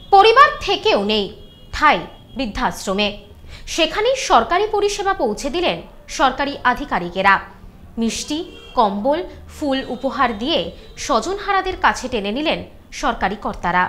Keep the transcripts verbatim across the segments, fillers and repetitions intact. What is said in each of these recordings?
পরিবার থেকেও নেই ঠাঁই বৃদ্ধাশ্রমে, সেখানেই সরকারি পরিষেবা পৌঁছে দিলেন সরকারি আধিকারিকেরা। মিষ্টি, কম্বল, ফুল উপহার দিয়ে স্বজনহারাদের কাছে টেনে নিলেন সরকারি কর্তারা।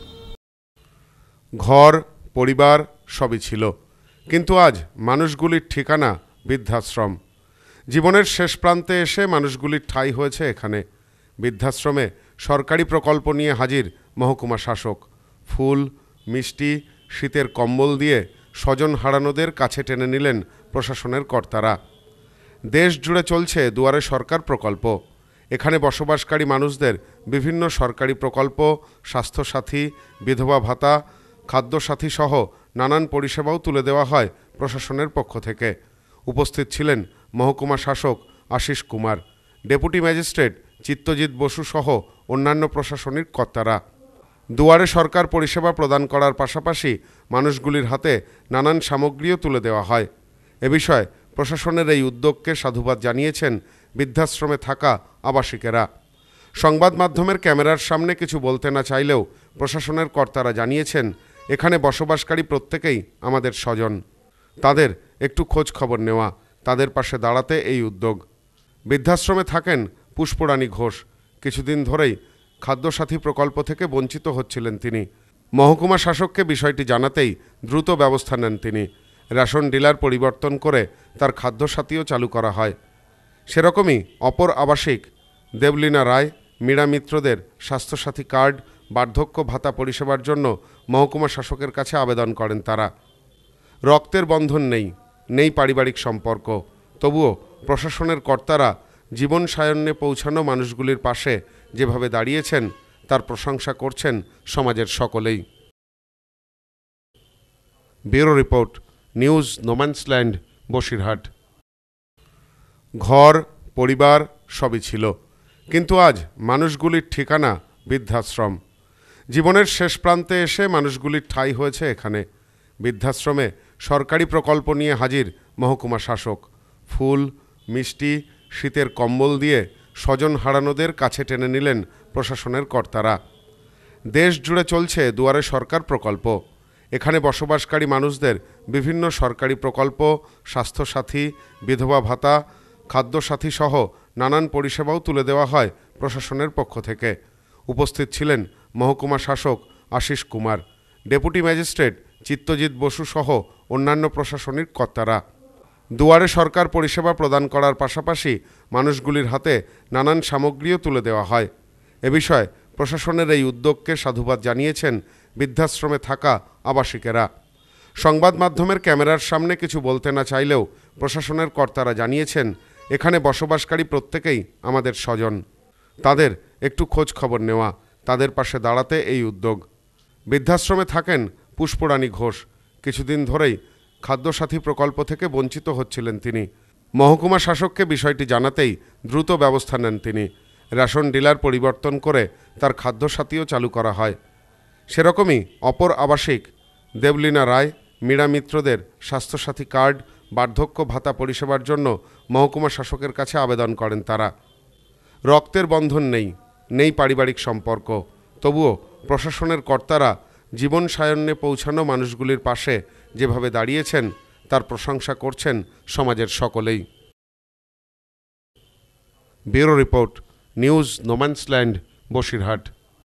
ঘর পরিবার সবই ছিল, কিন্তু আজ মানুষগুলির ঠিকানা বৃদ্ধাশ্রম। জীবনের শেষ প্রান্তে এসে মানুষগুলির ঠাঁই হয়েছে এখানে। বৃদ্ধাশ্রমে সরকারি প্রকল্প নিয়ে হাজির মহকুমা শাসক। ফুল, মিষ্টি, শীতের কম্বল দিয়ে স্বজন হারানোদের কাছে টেনে নিলেন প্রশাসনের কর্তারা। দেশ জুড়ে চলছে দুয়ারে সরকার প্রকল্প। এখানে বসবাসকারী মানুষদের বিভিন্ন সরকারি প্রকল্প, স্বাস্থ্যসাথী, বিধবা ভাতা, খাদ্যসাথী সহ নানান পরিষেবাও তুলে দেওয়া হয় প্রশাসনের পক্ষ থেকে। উপস্থিত ছিলেন মহকুমা শাসক আশিস কুমার, ডেপুটি ম্যাজিস্ট্রেট চিত্তজিৎ বসু সহ অন্যান্য প্রশাসনিক কর্তারা। দুয়ারে সরকার পরিষেবা প্রদান করার পাশাপাশি মানুষগুলির হাতে নানান সামগ্রীও তুলে দেওয়া হয়। এ বিষয়ে প্রশাসনের এই উদ্যোগকে সাধুবাদ জানিয়েছেন বৃদ্ধাশ্রমে থাকা আবাসিকেরা। সংবাদ মাধ্যমের ক্যামেরার সামনে কিছু বলতে না চাইলেও প্রশাসনের কর্তারা জানিয়েছেন, এখানে বসবাসকারী প্রত্যেকেই আমাদের স্বজন। তাদের একটু খোঁজ খবর নেওয়া, তাদের পাশে দাঁড়াতে এই উদ্যোগ। বৃদ্ধাশ্রমে থাকেন পুষ্পরানী ঘোষ। কিছুদিন ধরেই খাদ্যসাথী প্রকল্প থেকে বঞ্চিত হচ্ছিলেন তিনি। মহকুমা শাসককে বিষয়টি জানাতেই দ্রুত ব্যবস্থা নেন তিনি। রেশন ডিলার পরিবর্তন করে তার খাদ্যসাথীও চালু করা হয়। সেরকমই অপর আবাসিক দেবলীনা রায়, মীরা মিত্রদের স্বাস্থ্যসাথী কার্ড, বার্ধক্য ভাতা পরিষেবার জন্য মহকুমা শাসকের কাছে আবেদন করেন তারা। রক্তের বন্ধন নেই, নেই পারিবারিক সম্পর্ক, তবুও প্রশাসনের কর্তারা জীবন সায়ন্যে পৌঁছানো মানুষগুলির পাশে যেভাবে দাঁড়িয়েছেন তার প্রশংসা করছেন সমাজের সকলেই। Bureau report, news No Man's Land, Basirhat. ঘর পরিবার সবই ছিল, কিন্তু আজ মানুষগুলির ঠিকানা বৃদ্ধাশ্রম। জীবনের শেষ প্রান্তে এসে মানুষগুলির ঠাঁই হয়েছে এখানে। বৃদ্ধাশ্রমে সরকারি প্রকল্প নিয়ে হাজির মহকুমা শাসক। ফুল, মিষ্টি, শীতের কম্বল দিয়ে স্বজন হারানোদের কাছে টেনে নিলেন প্রশাসনের কর্তারা। দেশ জুড়ে চলছে দুয়ারে সরকার প্রকল্প। এখানে বসবাসকারী মানুষদের বিভিন্ন সরকারি প্রকল্প, স্বাস্থ্যসাথী, বিধবা ভাতা, খাদ্যসাথী সহ নানান পরিষেবাও তুলে দেওয়া হয় প্রশাসনের পক্ষ থেকে। উপস্থিত ছিলেন মহকুমা শাসক আশিস কুমার, ডেপুটি ম্যাজিস্ট্রেট চিত্তজিৎ বসু সহ অন্যান্য প্রশাসনিক কর্তারা। দুয়ারে সরকার পরিষেবা প্রদান করার পাশাপাশি মানুষগুলির হাতে নানান সামগ্রীও তুলে দেওয়া হয়। এ বিষয়ে প্রশাসনের এই উদ্যোগকে সাধুবাদ জানিয়েছেন বৃদ্ধাশ্রমে থাকা আবাসিকেরা। সংবাদ মাধ্যমের ক্যামেরার সামনে কিছু বলতে না চাইলেও প্রশাসনের কর্তারা জানিয়েছেন, এখানে বসবাসকারী প্রত্যেকেই আমাদের স্বজন। তাদের একটু খোঁজ খবর নেওয়া, তাদের পাশে দাঁড়াতে এই উদ্যোগ। বৃদ্ধাশ্রমে থাকেন পুষ্পরানী ঘোষ। কিছুদিন ধরেই খাদ্যসাথী প্রকল্প থেকে বঞ্চিত হচ্ছিলেন তিনি। মহকুমা শাসককে বিষয়টি জানাতেই দ্রুত ব্যবস্থা নেন তিনি। রেশন ডিলার পরিবর্তন করে তার খাদ্যসাথীও চালু করা হয়। সেরকমই অপর আবাসিক দেবলীনা রায়, মীরা মিত্রদের স্বাস্থ্যসাথী কার্ড, বার্ধক্য ভাতা পরিষেবার জন্য মহকুমা শাসকের কাছে আবেদন করেন তারা। রক্তের বন্ধন নেই, নেই পারিবারিক সম্পর্ক, তবুও প্রশাসনের কর্তারা জীবন সায়ন্যে পৌঁছানো মানুষগুলির পাশে যেভাবে দাঁড়িয়েছেন তার প্রশংসা করছেন সমাজের সকলেই। Bureau report, news No Man's Land, Basirhat.